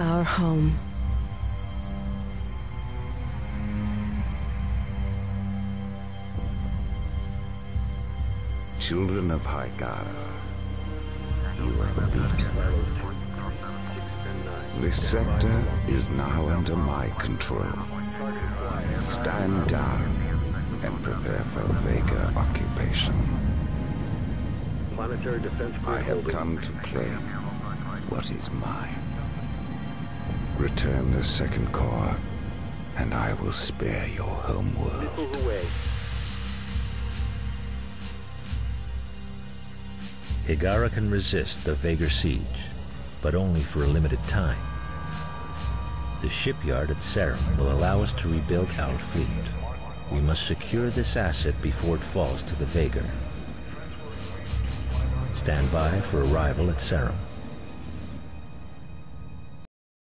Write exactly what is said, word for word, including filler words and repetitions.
our home. Children of Hygara, you are beaten. This sector is now under my control. Stand down and prepare for Vega occupation. Planetary defense I have come to claim what is mine. Return the second core, and I will spare your homeworld. Hygara can resist the Vega siege, but only for a limited time. The shipyard at Serum will allow us to rebuild our fleet. We must secure this asset before it falls to the Vega. Stand by for arrival at Serum.